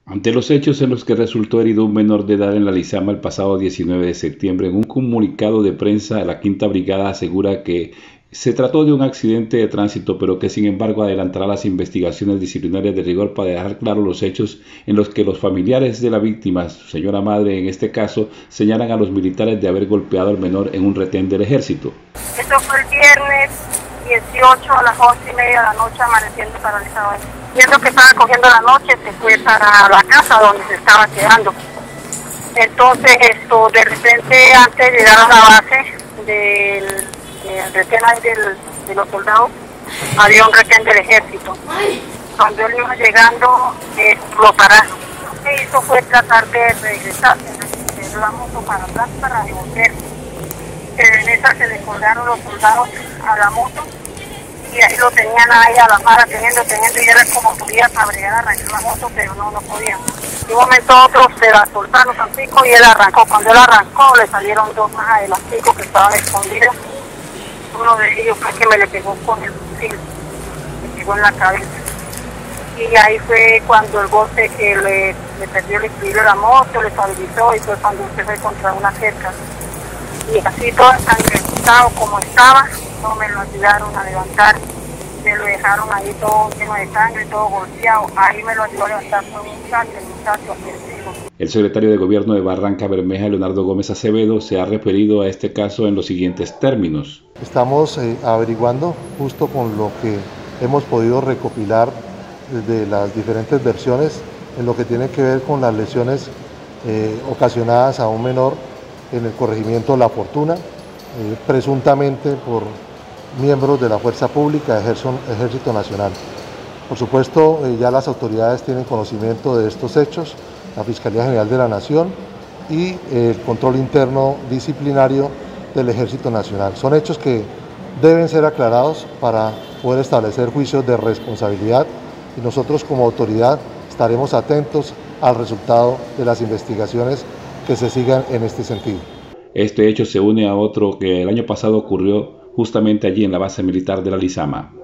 Ante los hechos en los que resultó herido un menor de edad en la Lizama el pasado 19 de septiembre, en un comunicado de prensa, la Quinta Brigada asegura que se trató de un accidente de tránsito, pero que sin embargo adelantará las investigaciones disciplinarias de rigor para dejar claros los hechos en los que los familiares de la víctima, su señora madre en este caso, señalan a los militares de haber golpeado al menor en un retén del ejército. Esto fue el viernes 18 a las 11:30 de la noche, amaneciendo paralizado. Viendo que estaba cogiendo la noche, se fue para la casa donde se estaba quedando. Entonces, de repente, antes de llegar a la base del retén de los soldados, había un retén del ejército. Cuando él iba llegando, lo pararon. Lo que hizo fue tratar de regresar, de la moto para atrás para devolver. En esa se le colgaron los soldados a la moto y ahí lo tenían ahí a la mara teniendo, y era como podía sabrear, arrancar la moto, pero no podía. De un momento a otro se la soltaron Tampico y él arrancó. Cuando él arrancó le salieron dos más adelanticos que estaban escondidos. Uno de ellos fue que me le pegó con el fusil, me pegó en la cabeza. Y ahí fue cuando el golpe que le perdió el equilibrio de la moto, le estabilizó y fue cuando se fue contra una cerca. Y así todo ensangrentado como estaba, no me lo ayudaron a levantar, me lo dejaron ahí todo lleno de sangre, todo golpeado. Ahí me lo ayudó a levantar fue un muchacho ofensivo. El secretario de Gobierno de Barranca Bermeja, Leonardo Gómez Acevedo, se ha referido a este caso en los siguientes términos. Estamos averiguando justo con lo que hemos podido recopilar de las diferentes versiones en lo que tiene que ver con las lesiones ocasionadas a un menor en el corregimiento La Fortuna, presuntamente por miembros de la Fuerza Pública, Ejército Nacional. Por supuesto, ya las autoridades tienen conocimiento de estos hechos, la Fiscalía General de la Nación y el control interno disciplinario del Ejército Nacional. Son hechos que deben ser aclarados para poder establecer juicios de responsabilidad y nosotros como autoridad estaremos atentos al resultado de las investigaciones que se sigan en este sentido. Este hecho se une a otro que el año pasado ocurrió justamente allí en la base militar de la Lizama.